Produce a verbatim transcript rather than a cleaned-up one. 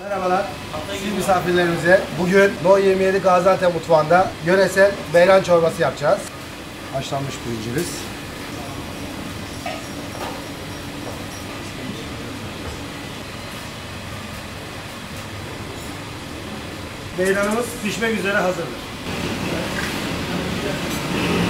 Merhabalar, siz misafirlerimize bugün No yirmi yedi Gaziantep mutfağında yöresel beyran çorbası yapacağız. Haşlanmış pirincimiz. Beyranımız pişmek üzere hazırdır.